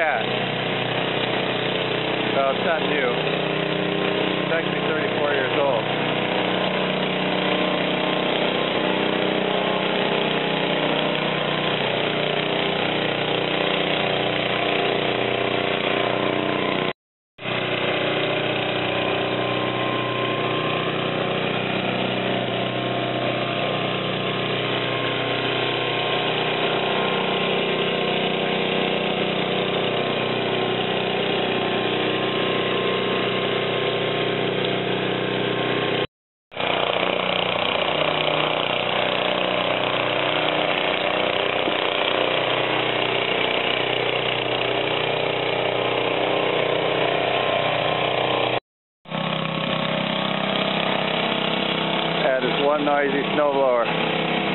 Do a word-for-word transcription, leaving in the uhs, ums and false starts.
cat. No, it's not new. It's actually thirty-four years old. That is one noisy snowblower.